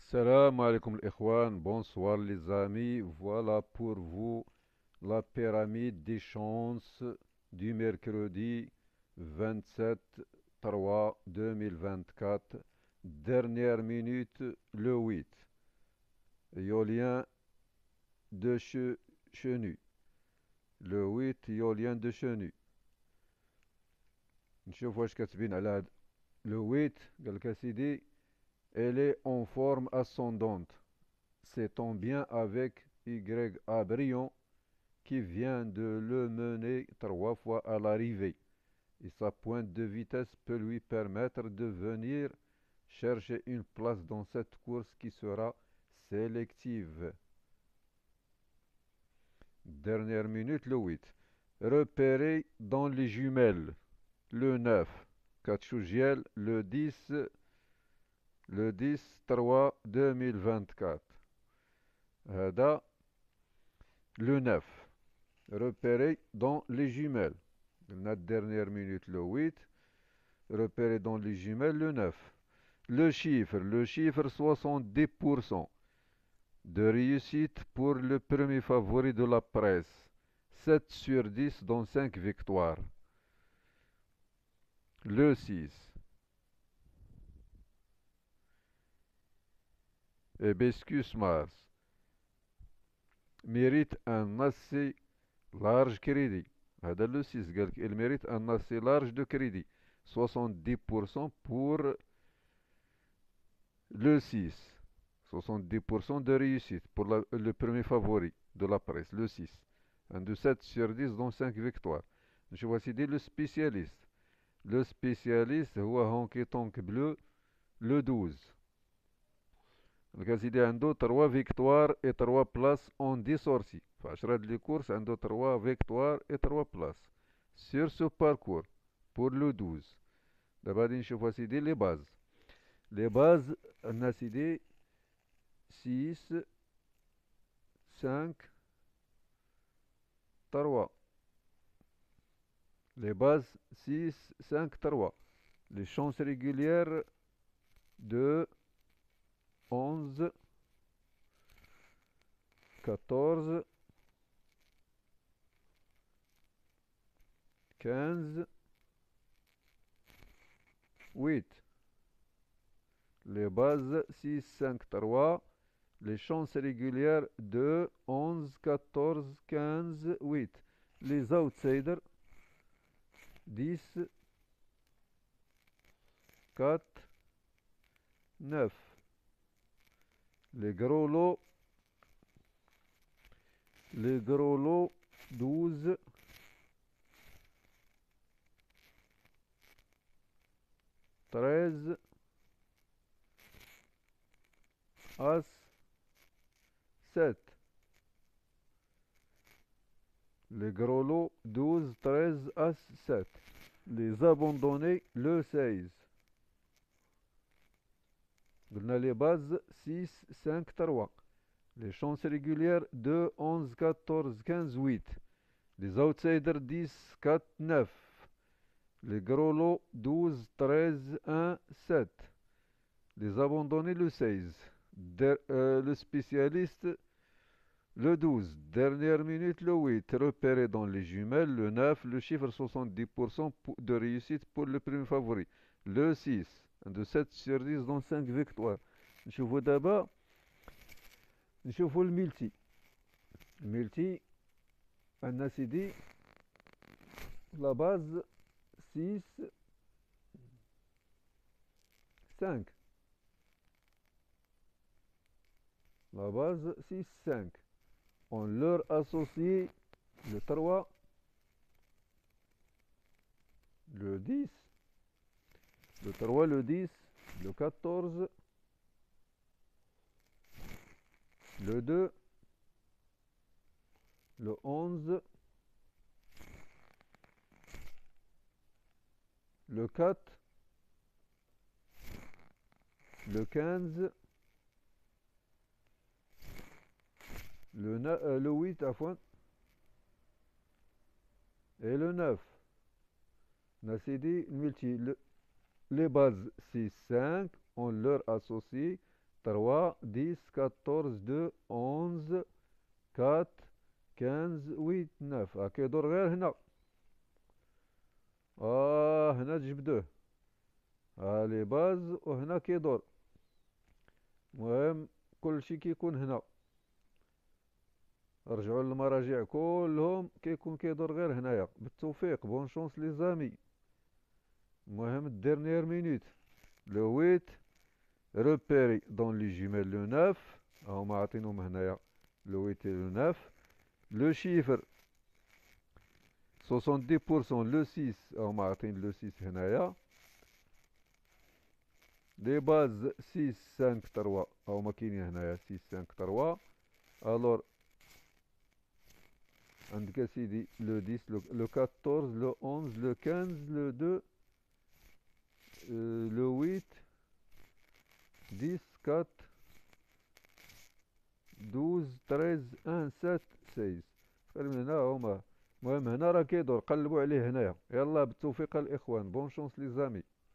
Salam alaikum l'ikhwan, bonsoir les amis. Voilà pour vous la pyramide des chances du mercredi 27/3/2024. Dernière minute, le 8. Iolien de Chenu. Le 8 Iolien de Chenu. نشوف واش كاتبين على هاد le 8. قالك اسيدي elle est en forme ascendante. C'est en bien avec YA brillant qui vient de le mener 3 fois à l'arrivée. Et sa pointe de vitesse peut lui permettre de venir chercher une place dans cette course qui sera sélective. Dernière minute, le 8. Repéré dans les jumelles, le 9. Katchougiel, le 10/3/2024. هذا le 9. Repéré dans les jumelles. Notre dernière minute, le 8. Repéré dans les jumelles, le 9. Le chiffre 70% de réussite pour le premier favori de la presse. 7 sur 10 dans 5 victoires. Le 6. Hibiscus Mars mérite un assez large crédit. هذا le 6 قالك il mérite un assez large de crédit. 70% pour le 6. 70% de réussite pour le premier favori de la presse, le 6. Un de 7 sur 10 dans 5 victoires. Je vois ici le spécialiste. Le spécialiste هو هونكي طونك bleu, le 12. الكاسيدي عنده 3 فيكتوار et 3 places en 10 sorties. في 10 لي كورس عنده 3 فيكتوار et 3 places. Sur ce parcours, pour le 12. دابا غادي نشوفوا سيدي لي باز. لي باز عندنا سيدي 6 5 3. Les bases 6 5 3. Les chances régulières de 11 14 15 8. Les bases 6 5 3. Les chances régulières de 11 14 15 8. Les outsiders 10 4 9. Les gros lots 12 13 As 7. Les gros lots 12 13 As 7. Les abandonnés le 16. قلنا les bases 6 5 3. Les chances régulières 2 11 14 15 8. Les outsiders 10 4 9. Les gros lots 12 13 1 7. Les abandonnés le 16. Le spécialiste le 12. Dernière minute le 8. Repéré dans les jumelles le 9. Le chiffre 70% de réussite pour le premier favori. Le 6. De 7 sur 10 dans 5 victoires. نشوفوا دابا نشوفوا الملتي عندنا سيدي لا باز 6 5. La base 6 5. On leur associe le 3, le 10, le 3, le 10, le 14, le 2, le 11, le 4, le 15, le 8 à fond, et le 9. On a cédé multi. Les bases 6 5, on leur associe 3 10 14 2 11 4 15 8 9. كيدور غير هنا. هنا تجبدوه. لي باز وهنا كيدور. المهم كلشي كيكون هنا. رجعوا للمراجع كلهم كيكون كيدور غير هنايا. بالتوفيق، بون شونس لي زامي. المهم الديرنيير مينوت. لو 8 repéré dans les jumelles le 9. هما عاطينهم هنايا لو 8 et le 9. Le chiffre 70% le 6. هما عاطين le 6 هنايا. لي باز 6 5 3 هما كاينين هنايا 6 5 3. الور عندك اسيدي لو 10 لو 14 لو 11 لو 15 لو 2 لو 8 10 4 12 13 1 7 16. تقريبا هنا هما. المهم هنا راه كيدور، قلبوا عليه هنايا. يلا بالتوفيق الاخوان، بون شونس لي زامي.